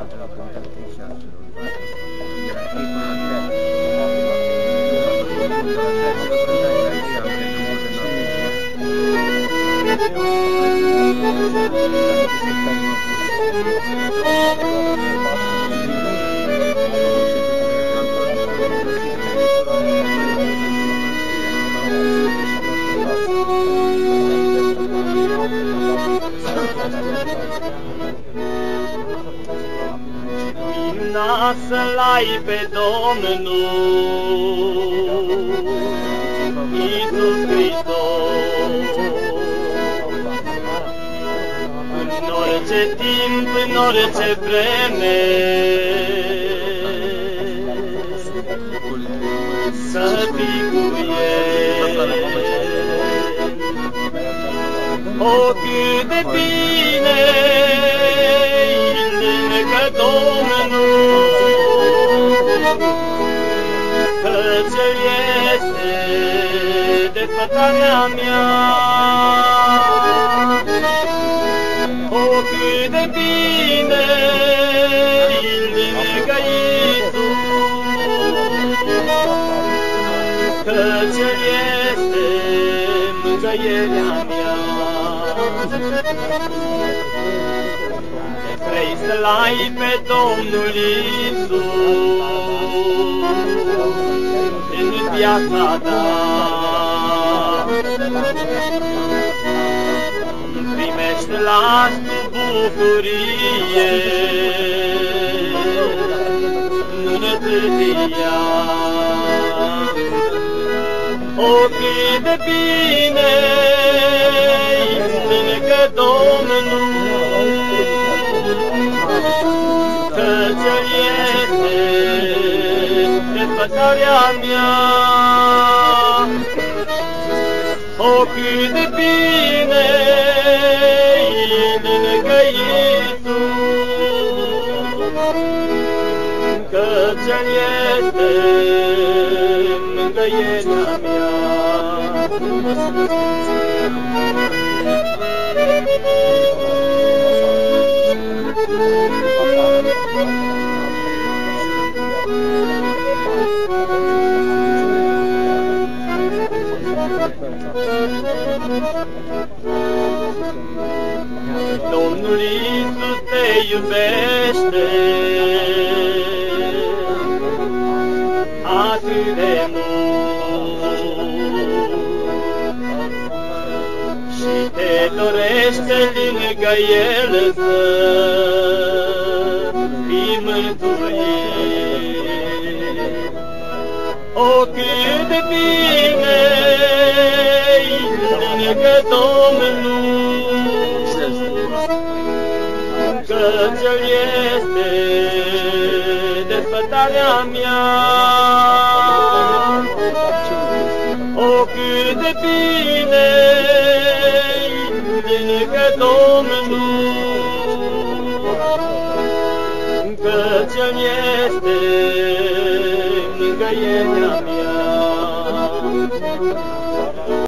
celor cântate și a celor toate. De la cei până la viață. Să-L ai pe Domnul Iisus Hristos în orice timp, în orice vreme, să fii cu El. O, cât de bine că Domnul, căci El este desfătarea mea. O, cât de bine că Iisus, căci El este mângâierea mea. Vrei să-L ai pe Domnul Iisus în viața ta, primește-L azi cu bucurie, nu întârzia. O, cât de bine lângă Domnul, căci El este desfătarea mea. O, cât de bine lângă Iisus, căci El este mângâierea mea. Domnul Iisus te iubește atât de mult și te dorește lângă El să fii mântuit. O, cât de bine lângă Domnul, căci El este desfătarea mea. O, cât de bine lângă Domnul, căci El este mângâierea mea.